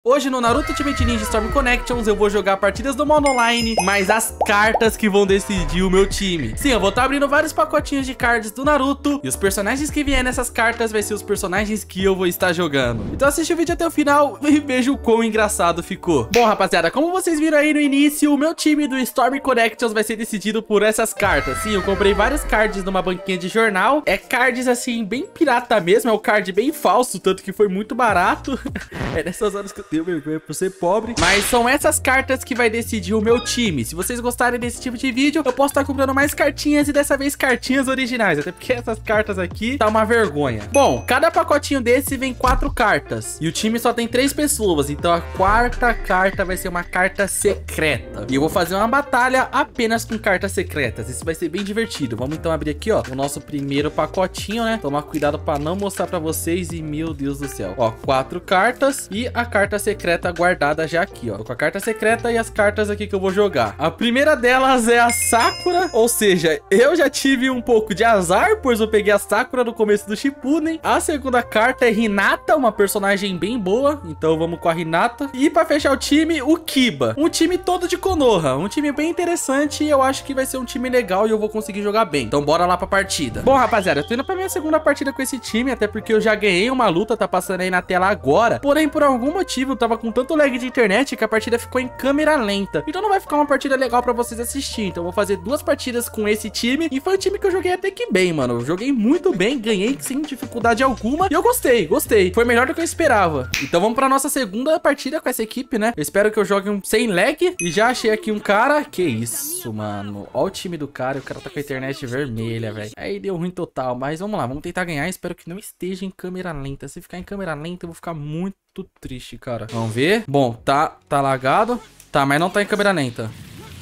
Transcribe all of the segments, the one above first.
Hoje no Naruto Ultimate Ninja Storm Connections eu vou jogar partidas do modo online, mas as cartas que vão decidir o meu time. Sim, eu vou estar abrindo vários pacotinhos de cards do Naruto, e os personagens que vier nessas cartas vai ser os personagens que eu vou estar jogando. Então assiste o vídeo até o final e veja o quão engraçado ficou. Bom, rapaziada, como vocês viram aí no início, o meu time do Storm Connections vai ser decidido por essas cartas. Sim, eu comprei vários cards numa banquinha de jornal. É cards assim, bem pirata mesmo, é o card bem falso, tanto que foi muito barato. É nessas horas que eu tenho vergonha por ser pobre. Mas são essas cartas que vai decidir o meu time. Se vocês gostarem desse tipo de vídeo, eu posso estar comprando mais cartinhas e dessa vez cartinhas originais. Até porque essas cartas aqui tá uma vergonha. Bom, cada pacotinho desse vem 4 cartas. E o time só tem 3 pessoas. Então a quarta carta vai ser uma carta secreta. E eu vou fazer uma batalha apenas com cartas secretas. Isso vai ser bem divertido. Vamos então abrir aqui, ó, o nosso primeiro pacotinho, né? Tomar cuidado pra não mostrar pra vocês. E meu Deus do céu. Ó, 4 cartas e a carta secreta guardada já aqui, ó. Tô com a carta secreta e as cartas aqui que eu vou jogar. A primeira delas é a Sakura, ou seja, eu já tive um pouco de azar, pois eu peguei a Sakura no começo do Shippuden. A segunda carta é Hinata, uma personagem bem boa, então vamos com a Hinata. E pra fechar o time, o Kiba. Um time todo de Konoha, um time bem interessante e eu acho que vai ser um time legal e eu vou conseguir jogar bem. Então bora lá pra partida. Bom, rapaziada, eu tô indo pra minha segunda partida com esse time, até porque eu já ganhei uma luta, tá passando aí na tela agora. Porém, por algum motivo, eu tava com tanto lag de internet que a partida ficou em câmera lenta. Então não vai ficar uma partida legal pra vocês assistir. Então eu vou fazer 2 partidas com esse time. E foi um time que eu joguei até que bem, mano. Eu joguei muito bem, ganhei sem dificuldade alguma. E eu gostei. Foi melhor do que eu esperava. Então vamos pra nossa segunda partida com essa equipe, né? Eu espero que eu jogue sem lag. E já achei aqui um cara. Que isso, mano. Ó o time do cara. E o cara tá com a internet vermelha, velho. Aí deu ruim total. Mas vamos lá, vamos tentar ganhar. Espero que não esteja em câmera lenta. Se ficar em câmera lenta, eu vou ficar muito triste, cara. Vamos ver. Bom, tá lagado. Tá, mas não tá em câmera lenta.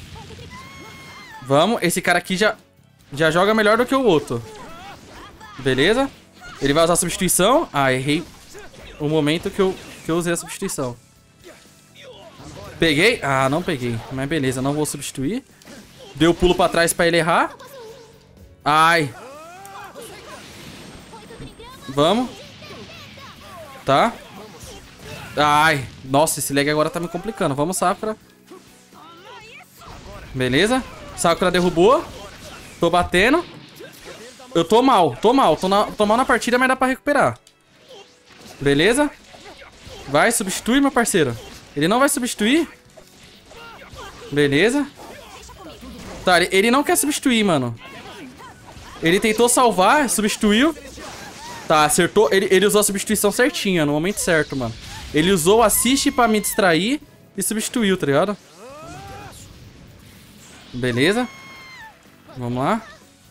Vamos. Esse cara aqui já joga melhor do que o outro. Beleza. Ele vai usar a substituição. Ah, errei o momento que eu usei a substituição. Peguei? Ah, não peguei. Mas beleza, não vou substituir. Deu pulo pra trás pra ele errar. Ai. Vamos. Tá. Ai. Nossa, esse lag agora tá me complicando. Vamos, Sakura. Beleza. Sakura derrubou. Tô batendo. Eu tô mal. Tô mal na partida, mas dá pra recuperar. Beleza. Vai, substitui, meu parceiro. Ele não vai substituir. Beleza. Tá, ele não quer substituir, mano. Ele tentou salvar, substituiu. Tá, acertou. Ele usou a substituição certinha, no momento certo, mano. Ele usou o assist pra me distrair e substituiu, tá ligado? Beleza. Vamos lá.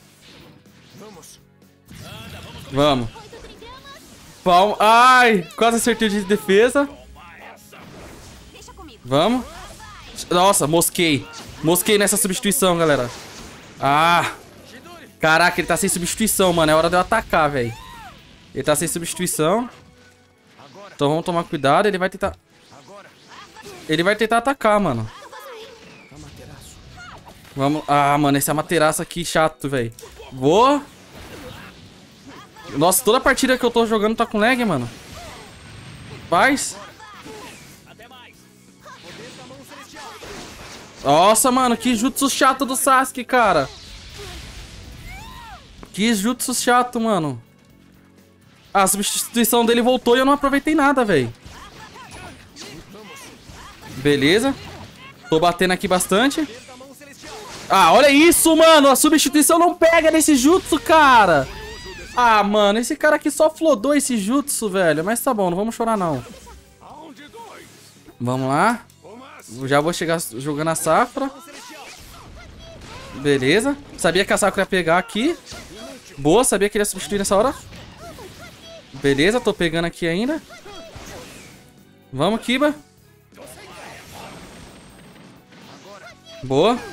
Vamos. Palma. Ai, quase acertei de defesa. Vamos. Nossa, mosquei. Mosquei nessa substituição, galera. Ah. Caraca, ele tá sem substituição, mano. É hora de eu atacar, velho. Ele tá sem substituição. Então vamos tomar cuidado. Ele vai tentar atacar, mano. Vamos. Ah, mano, esse Amaterasu aqui chato, velho. Vou. Nossa, toda partida que eu tô jogando tá com lag, mano. Paz. Nossa, mano, que jutsu chato do Sasuke, cara. Que jutsu chato, mano. A substituição dele voltou e eu não aproveitei nada, velho. Beleza. Tô batendo aqui bastante. Ah, olha isso, mano. A substituição não pega nesse jutsu, cara. Ah, mano, esse cara aqui só flodou esse jutsu, velho. Mas tá bom, não vamos chorar, não. Vamos lá. Já vou chegar jogando a Sakura. Beleza. Sabia que a Sakura ia pegar aqui. Boa, sabia que ele ia substituir nessa hora. Beleza, tô pegando aqui ainda. Vamos, Kiba. Boa.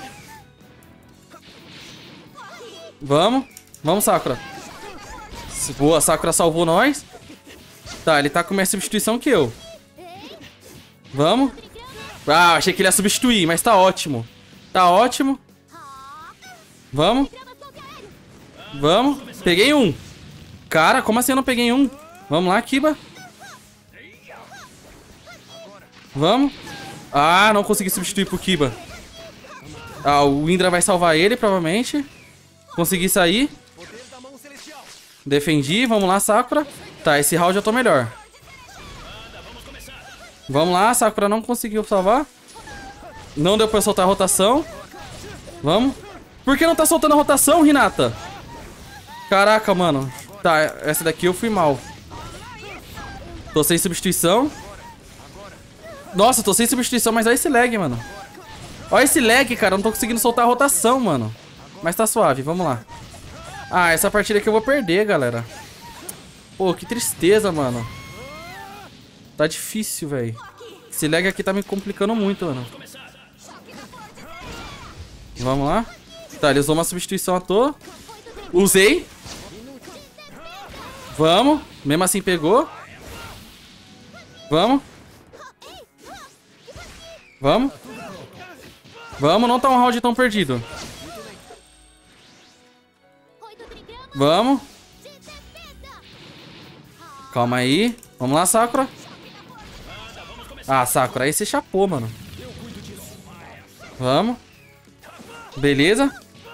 Vamos. Vamos, Sakura. Boa, Sakura salvou nós. Tá, ele tá com mais substituição que eu. Vamos. Ah, achei que ele ia substituir, mas tá ótimo. Tá ótimo. Vamos. Vamos. Peguei um. Cara, como assim eu não peguei um? Vamos lá, Kiba. Vamos. Ah, não consegui substituir pro Kiba. Ah, o Indra vai salvar ele, provavelmente. Consegui sair. Defendi. Vamos lá, Sakura. Tá, esse round eu tô melhor. Vamos lá, Sakura não conseguiu salvar. Não deu pra soltar a rotação. Vamos. Por que não tá soltando a rotação, Hinata? Caraca, mano. Tá, essa daqui eu fui mal. Tô sem substituição. Nossa, tô sem substituição, mas olha esse lag, mano. Olha esse lag, cara. Eu não tô conseguindo soltar a rotação, mano. Mas tá suave, vamos lá. Ah, essa partida aqui eu vou perder, galera. Pô, que tristeza, mano. Tá difícil, velho. Esse lag aqui tá me complicando muito, mano. Vamos lá. Tá, ele usou uma substituição à toa. Usei. Vamos. Mesmo assim pegou. Vamos. Vamos. Vamos, não tá um round tão perdido. Vamos. Calma aí. Vamos lá, Sakura. Ah, Sakura, aí você chapou, mano. Vamos. Beleza.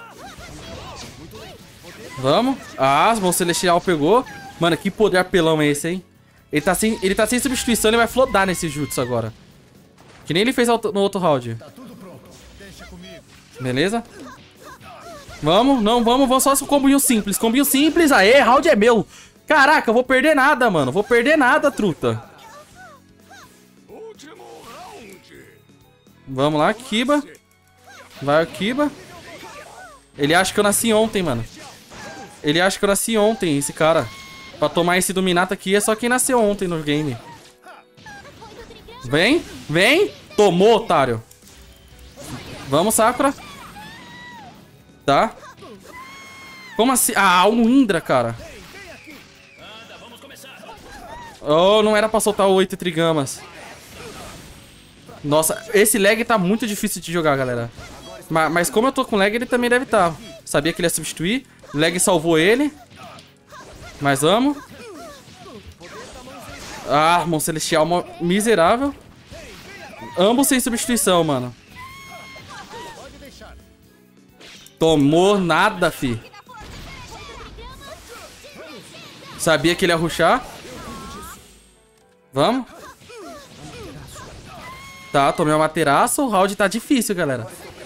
Vamos. Ah, o Celestial pegou. Mano, que poder apelão é esse, hein? Ele tá sem substituição, ele vai flodar nesse jutsu agora. Que nem ele fez no outro round. Beleza. Vamos, não, vamos só com combinho simples. Combinho simples, aê, round é meu. Caraca, eu vou perder nada, mano. Vou perder nada, truta. Vamos lá, Kiba. Vai o Kiba. Ele acha que eu nasci ontem, mano. Ele acha que eu nasci ontem, esse cara. Pra tomar esse do Minato aqui é só quem nasceu ontem no game. Vem, vem. Tomou, otário. Vamos, Sakura. Tá. Como assim? Ah, um Indra, cara. Oh, não era pra soltar o 8 Trigamas. Nossa, esse lag tá muito difícil de jogar, galera. Mas como eu tô com lag, ele também deve estar. Sabia que ele ia substituir. O lag salvou ele. Mas vamos. Ah, Mão Celestial miserável. Ambos sem substituição, mano. Tomou nada, fi. Sabia que ele ia rushar. Vamos. Tá, tomei uma materaço. O round tá difícil, galera.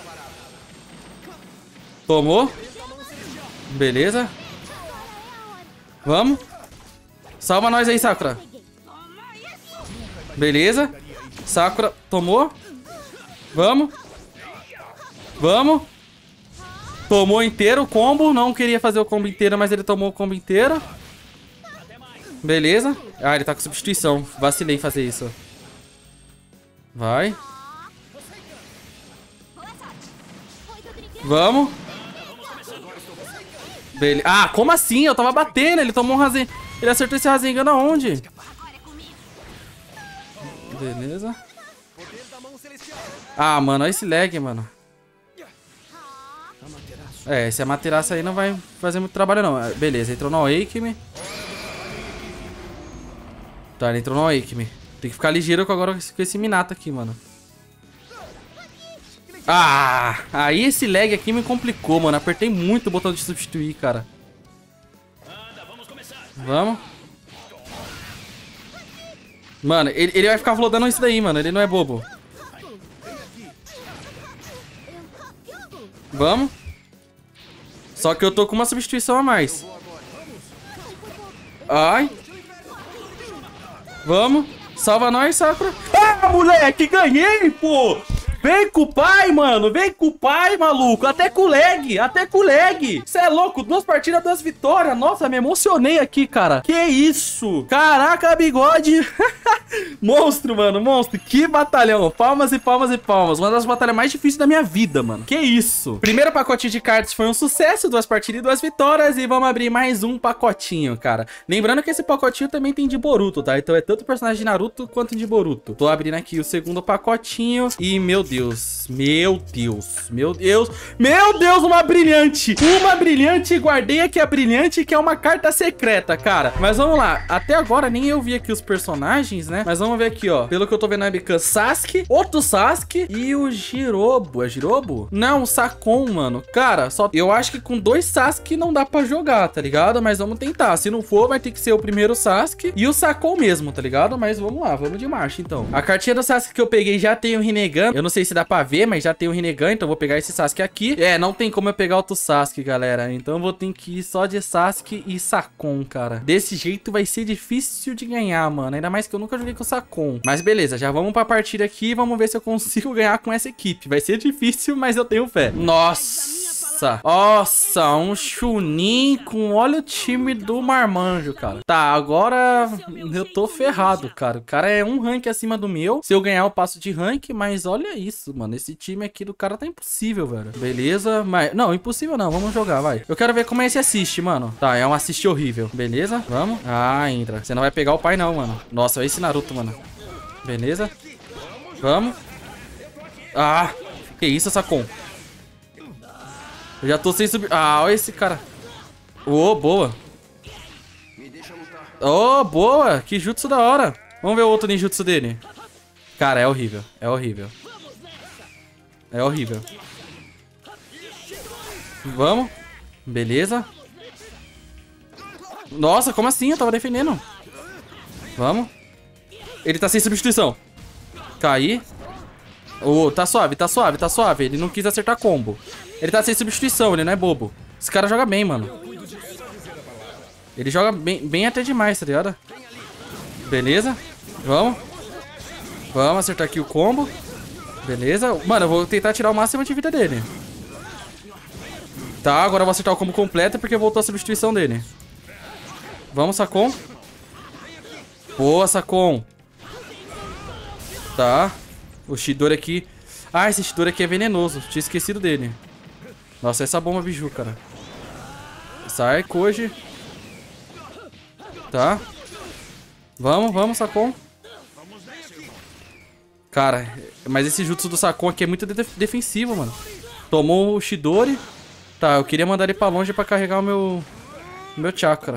Tomou. Beleza. Vamos. Salva nós aí, Sakura. Beleza. Sakura tomou. Vamos. Vamos. Tomou inteiro o combo. Não queria fazer o combo inteiro, mas ele tomou o combo inteiro. Beleza. Ah, ele tá com substituição. Vacilei em fazer isso. Vai. Vamos. Beleza. Ah, como assim? Eu tava batendo. Ele tomou um Rasen. Ele acertou esse Rasengan aonde? Beleza. Ah, mano. Olha esse lag, mano. É, esse Amaterasu aí não vai fazer muito trabalho, não. Beleza, entrou no Awake-me. Tá, ele entrou no Awake-me. Tem que ficar ligeiro agora com esse Minato aqui, mano. Ah, aí esse lag aqui me complicou, mano. Apertei muito o botão de substituir, cara. Vamos. Mano, ele vai ficar flodando isso daí, mano. Ele não é bobo. Vamos. Só que eu tô com uma substituição a mais. Ai. Vamos. Salva nós, Sakura. Ah, moleque, ganhei, pô. Vem com o pai, mano. Vem com o pai, maluco. Até com o lag. Até com o lag. Você é louco. 2 partidas, 2 vitórias. Nossa, me emocionei aqui, cara. Que isso? Caraca, bigode. Monstro, mano. Monstro. Que batalhão. Palmas e palmas e palmas. Uma das batalhas mais difíceis da minha vida, mano. Que isso? Primeiro pacotinho de cards foi um sucesso. 2 partidas e 2 vitórias. E vamos abrir mais um pacotinho, cara. Lembrando que esse pacotinho também tem de Boruto, tá? Então é tanto personagem de Naruto quanto de Boruto. Tô abrindo aqui o segundo pacotinho. E, meu Deus. Deus. Meu Deus. Meu Deus. Meu Deus, uma brilhante. Uma brilhante. Guardei aqui a brilhante, que é uma carta secreta, cara. Mas vamos lá. Até agora nem eu vi aqui os personagens, né? Mas vamos ver aqui, ó. Pelo que eu tô vendo na webcam, Sasuke, outro Sasuke e o Jirobo. É Jirobo? Não, o Sakon, mano. Cara, só eu acho que com 2 Sasuke não dá pra jogar, tá ligado? Mas vamos tentar. Se não for, vai ter que ser o primeiro Sasuke e o Sakon mesmo, tá ligado? Mas vamos lá, vamos de marcha, então. A cartinha do Sasuke que eu peguei já tem o Rinnegan. Eu não sei se dá pra ver, mas já tem o Rinnegan, então eu vou pegar esse Sasuke aqui. É, não tem como eu pegar outro Sasuke, galera. Então eu vou ter que ir só de Sasuke e Sakon, cara. Desse jeito vai ser difícil de ganhar, mano. Ainda mais que eu nunca joguei com o Sakon. Mas beleza, já vamos pra partida aqui e vamos ver se eu consigo ganhar com essa equipe. Vai ser difícil, mas eu tenho fé. Nossa! Nossa, um Chunin com... Olha o time do Marmanjo, cara. Tá, agora eu tô ferrado, cara. O cara é um rank acima do meu. Se eu ganhar, eu passo de rank, mas olha isso, mano. Esse time aqui do cara tá impossível, velho. Beleza, mas... Não, impossível não. Vamos jogar, vai. Eu quero ver como é esse assist, mano. Tá, é um assist horrível. Beleza, vamos. Ah, entra. Você não vai pegar o pai não, mano. Nossa, olha esse Naruto, mano. Beleza. Vamos. Ah, que isso, Sakon. Eu já tô sem subir. Ah, olha esse cara. Ô, boa. Ô, boa. Que jutsu da hora. Vamos ver o outro ninjutsu dele. Cara, é horrível. É horrível. É horrível. Vamos. Beleza. Nossa, como assim? Eu tava defendendo. Vamos. Ele tá sem substituição. Cair. Ô, tá suave, tá suave, tá suave. Ele não quis acertar combo. Ele tá sem substituição, ele não é bobo. Esse cara joga bem, mano. Ele joga bem até demais, tá ligado? Beleza. Vamos. Vamos acertar aqui o combo. Beleza. Mano, eu vou tentar tirar o máximo de vida dele. Tá, agora eu vou acertar o combo completo porque voltou a substituição dele. Vamos, Sakon. Boa, Sakon. Tá. O Chidori aqui. Ah, esse Chidori aqui é venenoso. Tinha esquecido dele. Nossa, essa bomba biju, cara. Sai, Koji. Tá. Vamos, Sakon. Cara, mas esse jutsu do Sakon aqui é muito defensivo, mano. Tomou o Chidori. Tá, eu queria mandar ele pra longe pra carregar o meu chakra.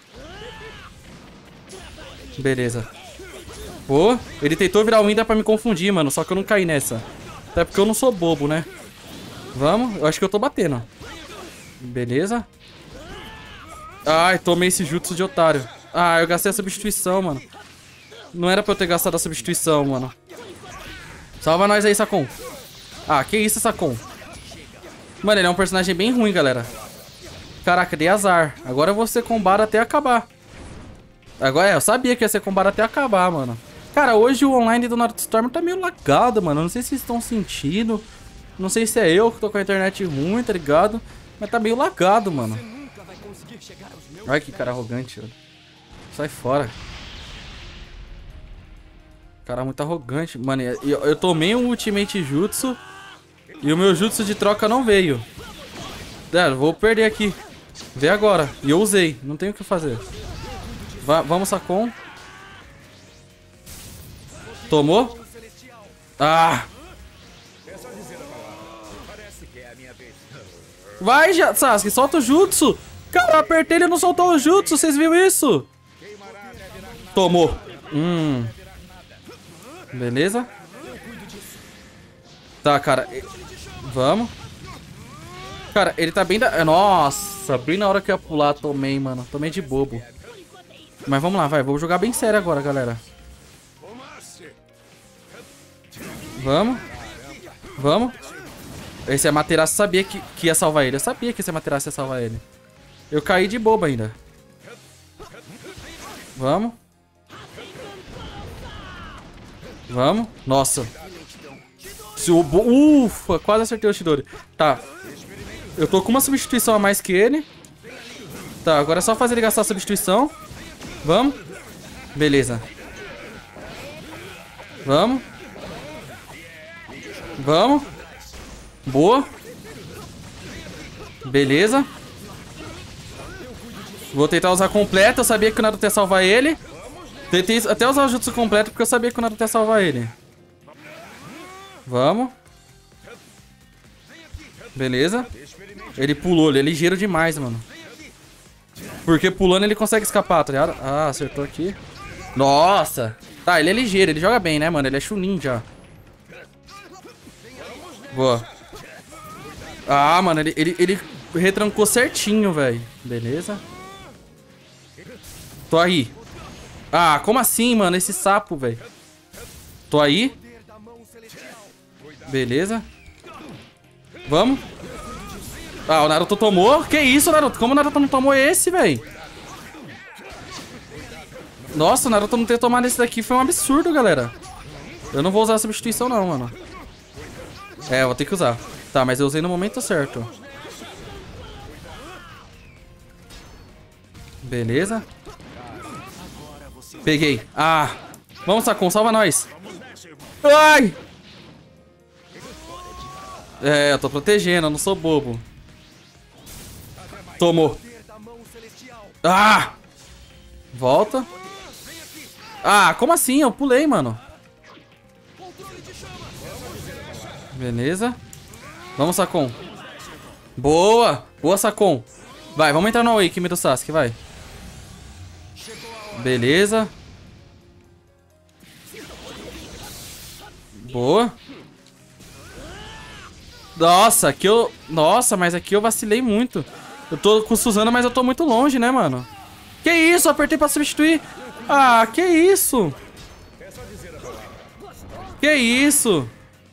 Beleza. Pô, ele tentou virar o Indra pra me confundir, mano. Só que eu não caí nessa. Até porque eu não sou bobo, né? Vamos, eu acho que eu tô batendo. Beleza. Ai, tomei esse jutsu de otário. Ah, eu gastei a substituição, mano. Não era pra eu ter gastado a substituição, mano. Salva nós aí, Sakon. Ah, que isso, Sakon. Mano, ele é um personagem bem ruim, galera. Caraca, dei azar. Agora eu vou ser combado até acabar. Agora, eu sabia que ia ser combado até acabar, mano. Cara, hoje o online do Naruto Storm tá meio lagado, mano. Não sei se vocês estão sentindo. Não sei se é eu que tô com a internet ruim, tá ligado? Mas tá meio lagado, mano. Ai, que cara arrogante, mano. Sai fora. Cara muito arrogante. Mano, eu tomei um Ultimate Jutsu e o meu Jutsu de troca não veio. Vou perder aqui. Vê agora. E eu usei. Não tem o que fazer. Vamos, Sakon. Tomou? Ah! Vai, Sasuke, solta o jutsu. Cara, eu apertei, ele não soltou o jutsu. Vocês viram isso? Tomou. Beleza. Tá, cara. Vamos. Cara, ele tá bem da... Nossa, bem na hora que eu ia pular, tomei, mano. Tomei de bobo. Mas vamos lá, vai. Vou jogar bem sério agora, galera. Vamos. Vamos. Esse Amaterasu sabia que ia salvar ele. Eu sabia que esse Amaterasu ia salvar ele. Eu caí de bobo ainda. Vamos. Vamos. Nossa. Ufa, quase acertei o Chidori. Tá. Eu tô com uma substituição a mais que ele. Tá, agora é só fazer ele gastar a substituição. Vamos. Beleza. Vamos. Vamos. Boa. Beleza. Vou tentar usar completo. Eu sabia que o Naruto ia salvar ele. Tentei até usar o jutsu completo porque eu sabia que o Naruto ia salvar ele. Vamos. Beleza. Ele pulou, ele é ligeiro demais, mano. Porque pulando ele consegue escapar, tá ligado? Ah, acertou aqui. Nossa. Tá, ele é ligeiro, ele joga bem, né, mano? Ele é Chunin já. Boa. Ah, mano, ele retrancou certinho, velho. Beleza. Tô aí. Ah, como assim, mano? Esse sapo, velho. Tô aí. Beleza. Vamos. Ah, o Naruto tomou. Que isso, Naruto? Como o Naruto não tomou esse, velho? Nossa, o Naruto não ter tomado esse daqui foi um absurdo, galera. Eu não vou usar a substituição, não, mano. É, eu vou ter que usar. Tá, mas eu usei no momento certo. Beleza. Peguei. Ah. Vamos, Sakon, salva nós. Ai! É, eu tô protegendo, eu não sou bobo. Tomou. Ah! Volta. Ah, como assim? Eu pulei, mano. Beleza. Vamos, Sakon. Boa! Boa, Sakon. Vai, vamos entrar no Awakening do Sasuke, vai. Beleza. Boa. Nossa, aqui eu... Nossa, mas aqui eu vacilei muito. Eu tô com o Suzano, mas eu tô muito longe, né, mano? Que isso? Eu apertei pra substituir. Ah, que isso? Que isso?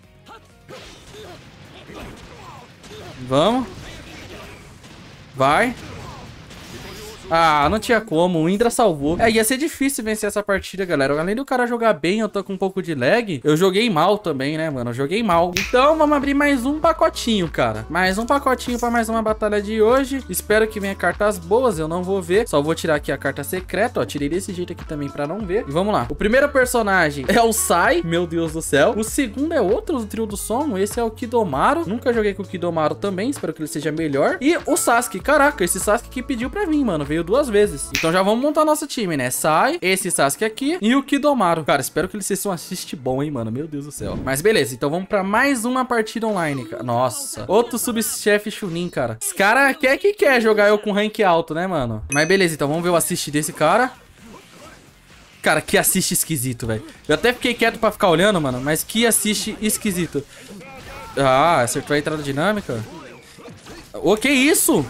Vamos. Vai. Ah, não tinha como, o Indra salvou. É, ia ser difícil vencer essa partida, galera. Além do cara jogar bem, eu tô com um pouco de lag. Eu joguei mal também, né, mano? Eu joguei mal. Então, vamos abrir mais um pacotinho, cara. Mais um pacotinho pra mais uma batalha de hoje. Espero que venha cartas boas, eu não vou ver. Só vou tirar aqui a carta secreta, ó. Tirei desse jeito aqui também pra não ver. E vamos lá. O primeiro personagem é o Sai. Meu Deus do céu. O segundo é outro do trio do som. Esse é o Kidomaru. Nunca joguei com o Kidomaru também. Espero que ele seja melhor. E o Sasuke. Caraca, esse Sasuke que pediu pra vir, mano. Veio 2 vezes. Então já vamos montar nosso time, né? Sai, esse Sasuke aqui e o Kidomaru. Cara, espero que ele seja um assist bom, hein, mano? Meu Deus do céu. Mas beleza, então vamos pra mais uma partida online, cara. Nossa. Outro subchefe Chunin, cara. Esse cara quer que quer jogar eu com rank alto, né, mano? Mas beleza, então vamos ver o assist desse cara. Cara, que assist esquisito, velho. Eu até fiquei quieto pra ficar olhando, mano. Mas que assist esquisito. Ah, acertou a entrada dinâmica. Ô, que isso?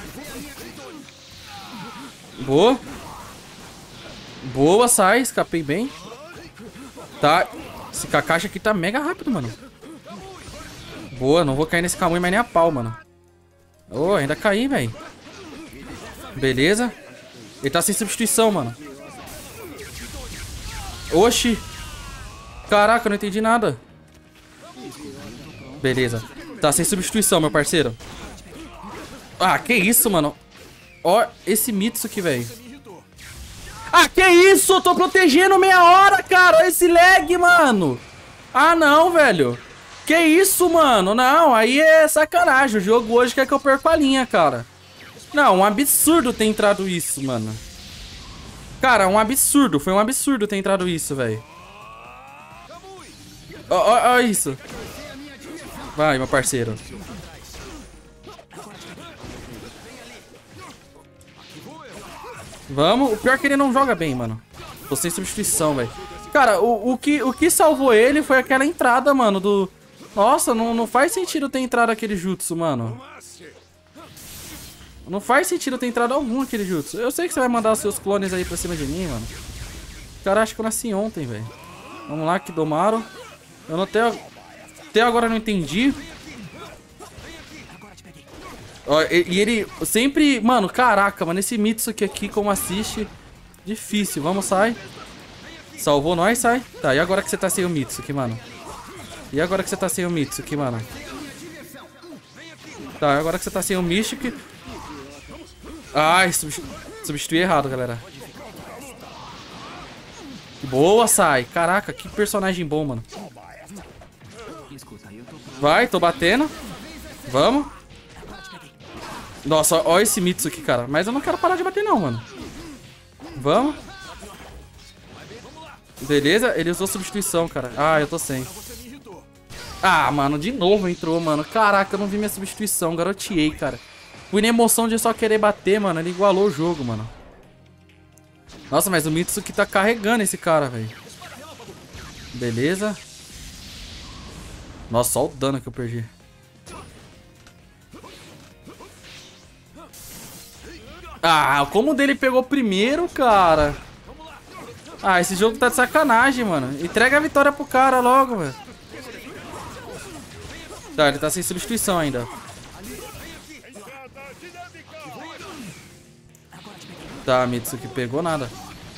Boa. Boa, Sai. Escapei bem. Tá. Esse Kakashi aqui tá mega rápido, mano. Boa, não vou cair nesse Kamui mais nem a pau, mano. Oh, ainda caí, velho. Beleza. Ele tá sem substituição, mano. Oxi. Caraca, eu não entendi nada. Beleza. Tá sem substituição, meu parceiro. Ah, que isso, mano. Ó, esse Mitsuki, velho. Ah, que isso? Eu tô protegendo meia hora, cara. Olha esse lag, mano. Ah, não, velho. Que isso, mano? Não, aí é sacanagem. O jogo hoje quer que eu perca a linha, cara. Não, um absurdo ter entrado isso, mano. Cara, um absurdo. Foi um absurdo ter entrado isso, velho. Ó isso. Vai, meu parceiro. Vamos. O pior é que ele não joga bem, mano. Tô sem substituição, velho. Cara, o que salvou ele foi aquela entrada, mano, do... Nossa, não faz sentido ter entrado aquele jutsu, mano. Não faz sentido ter entrado algum aquele jutsu. Eu sei que você vai mandar os seus clones aí pra cima de mim, mano. Cara, acho que eu nasci ontem, velho. Vamos lá, Kidomaru. Eu não até agora não entendi. Ó, e ele sempre... Mano, caraca, mano. Esse Mitsuki aqui, como assiste... Difícil. Vamos, Sai. Salvou nós, Sai. Tá, e agora que você tá sem o Mitsuki, mano? E agora que você tá sem o Mitsuki, mano? Tá, agora que você tá sem o Mitsuki... Ai, substituí errado, galera. Boa, Sai. Caraca, que personagem bom, mano. Vai, tô batendo. Vamos. Nossa, ó esse Mitsuki, cara. Mas eu não quero parar de bater, não, mano. Vamos. Beleza, ele usou substituição, cara. Ah, eu tô sem. Ah, mano, de novo entrou, mano. Caraca, eu não vi minha substituição. Garoteei, cara. Fui na emoção de só querer bater, mano. Ele igualou o jogo, mano. Nossa, mas o Mitsuki tá carregando esse cara, velho. Beleza. Nossa, olha o dano que eu perdi. Ah, como o dele pegou primeiro, cara. Ah, esse jogo tá de sacanagem, mano. Entrega a vitória pro cara logo, velho. Tá, ele tá sem substituição ainda. Tá, Mitsuki pegou nada.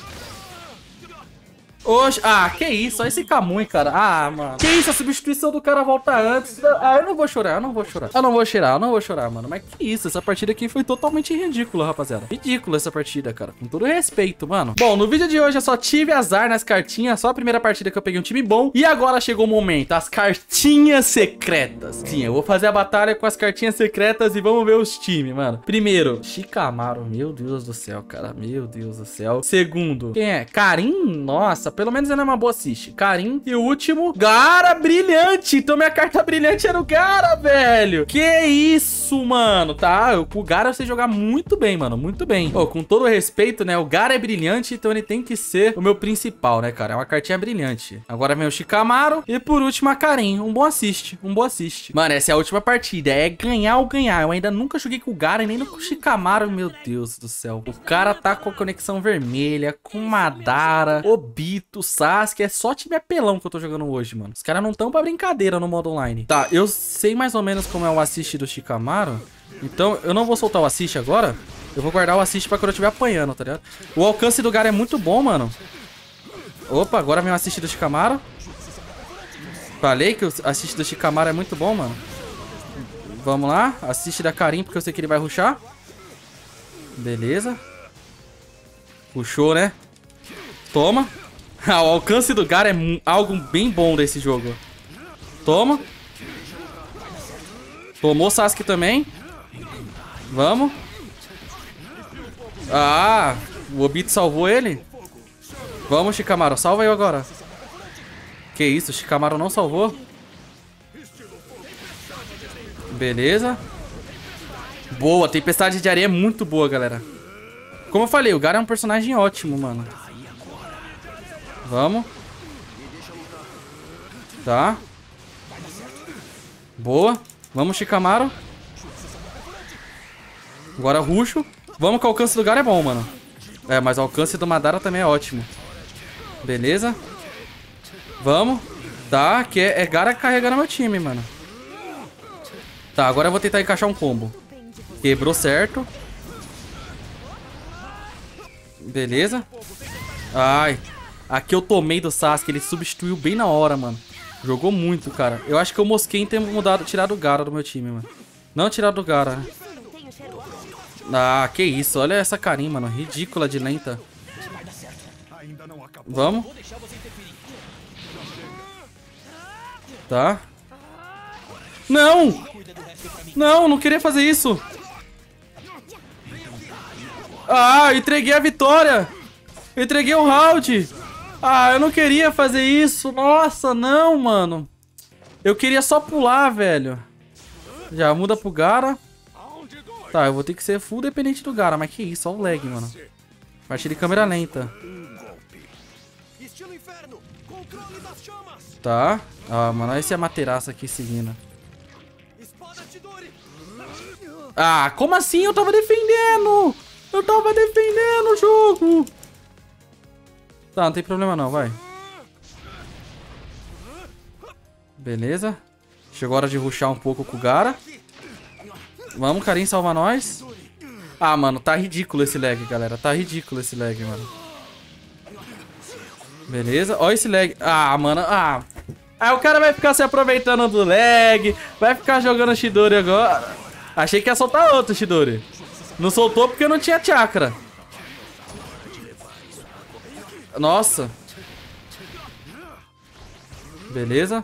Oxe, ah, que isso, olha esse Kamui, cara. Ah, mano. Que isso, a substituição do cara volta antes. Ah, eu não vou chorar, eu não vou chorar. Eu não vou chorar, eu não vou chorar, mano. Mas que isso, essa partida aqui foi totalmente ridícula, rapaziada. Ridícula essa partida, cara. Com todo respeito, mano. Bom, no vídeo de hoje eu só tive azar nas cartinhas. Só a primeira partida que eu peguei um time bom. E agora chegou o momento, as cartinhas secretas. Sim, eu vou fazer a batalha com as cartinhas secretas e vamos ver os times, mano. Primeiro, Shikamaru. Meu Deus do céu, cara. Meu Deus do céu. Segundo, quem é? Karin? Nossa, pelo menos ela é uma boa assist. Karin. E o último, Gaara brilhante. Então minha carta brilhante era o Gaara, velho. Que isso, mano. Tá, o Gaara eu sei jogar muito bem, mano. Muito bem. Pô, com todo o respeito, né? O Gaara é brilhante, então ele tem que ser o meu principal, né, cara? É uma cartinha brilhante. Agora vem o Shikamaru. E por último a Karin. Um bom assist. Um bom assist. Mano, essa é a última partida. É ganhar ou ganhar. Eu ainda nunca joguei com o Gaara e nem com o Shikamaru. Meu Deus do céu. O cara tá com a conexão vermelha, com Madara, Obito, Sasuke. É só time apelão que eu tô jogando hoje, mano. Os caras não tão pra brincadeira no modo online. Tá, eu sei mais ou menos como é o assist do Shikamaru. Então, eu não vou soltar o assist agora. Eu vou guardar o assist pra quando eu estiver apanhando, tá ligado? O alcance do Gaara é muito bom, mano. Opa, agora vem o assist do Shikamaru. Falei que o assist do Shikamaru é muito bom, mano. Vamos lá. Assist da Karin, porque eu sei que ele vai rushar. Beleza. Puxou, né? Toma. Ah, o alcance do Gaara é algo bem bom desse jogo. Toma. Tomou Sasuke também. Vamos. Ah, o Obito salvou ele. Vamos, Shikamaru. Salva eu agora. Que isso, o Shikamaru não salvou. Beleza. Boa, a tempestade de areia é muito boa, galera. Como eu falei, o Gaara é um personagem ótimo, mano. Vamos. Tá. Boa. Vamos, Shikamaru. Agora Rusho. Vamos que o alcance do Gaara é bom, mano. É, mas o alcance do Madara também é ótimo. Beleza. Vamos. Tá, que é Gaara carregando meu time, mano. Tá, agora eu vou tentar encaixar um combo. Quebrou certo. Beleza. Ai. Aqui eu tomei do Sasuke, ele substituiu bem na hora, mano. Jogou muito, cara. Eu acho que eu mosquei em ter tirado o Gaara do meu time, mano. Não tirado o Gaara, né? Ah, que isso. Olha essa Karin, mano. Ridícula de lenta. Vamos. Tá. Não! Não, não queria fazer isso. Ah, entreguei a vitória. Entreguei o round. Ah, eu não queria fazer isso. Nossa, não, mano. Eu queria só pular, velho. Já muda pro Gaara. Tá, eu vou ter que ser full dependente do Gaara. Mas que isso, olha o lag, mano. Partida de câmera lenta. Tá. Ah, mano, olha esse Amaterasu aqui seguindo. Ah, como assim? Eu tava defendendo. Eu tava defendendo o jogo. Tá, não tem problema não, vai. Beleza. Chegou a hora de rushar um pouco com o Gaara. Vamos, Karin, salva nós. Ah, mano, tá ridículo esse lag, galera. Tá ridículo esse lag, mano. Beleza. Olha esse lag. Ah, mano. Ah. Aí o cara vai ficar se aproveitando do lag. Vai ficar jogando Chidori agora. Achei que ia soltar outro Chidori. Não soltou porque não tinha chakra. Nossa. Beleza.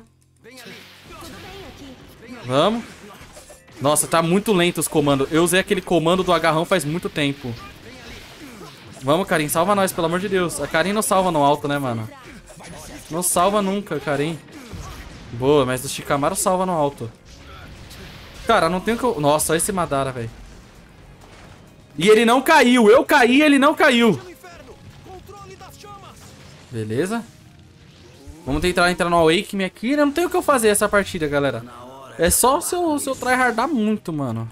Vamos. Nossa, tá muito lento os comandos. Eu usei aquele comando do agarrão faz muito tempo. Vamos, Karin. Salva nós, pelo amor de Deus. A Karin não salva no alto, né, mano? Não salva nunca, Karin. Boa, mas o Shikamaru salva no alto. Cara, não tem o que eu... Nossa, olha esse Madara, velho. E ele não caiu. Eu caí, ele não caiu. Beleza. Vamos tentar entrar no Awakening aqui. Não tem o que eu fazer essa partida, galera. É só se eu tryhardar muito, mano.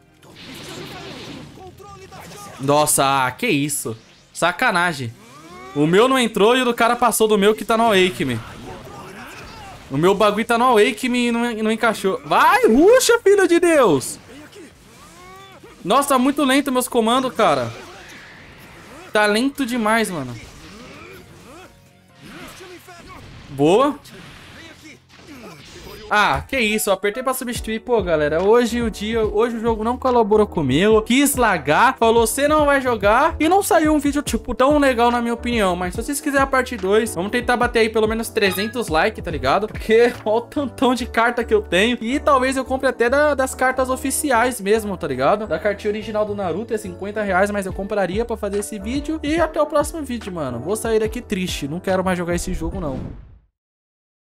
Nossa, que isso. Sacanagem. O meu não entrou e o do cara passou do meu que tá no Awakening. O meu bagulho tá no Awakening e não encaixou. Vai, ruxa, filho de Deus. Nossa, tá muito lento meus comandos, cara. Tá lento demais, mano. Boa. Ah, que isso, eu apertei pra substituir. Pô, galera, hoje o jogo não colaborou comigo. Quis lagar, falou, você não vai jogar. E não saiu um vídeo, tipo, tão legal na minha opinião. Mas se vocês quiserem a parte 2, vamos tentar bater aí pelo menos 300 likes, tá ligado? Porque olha o tantão de carta que eu tenho. E talvez eu compre até das cartas oficiais mesmo, tá ligado? Da cartinha original do Naruto é 50 reais, mas eu compraria pra fazer esse vídeo. E até o próximo vídeo, mano. Vou sair daqui triste, não quero mais jogar esse jogo, não.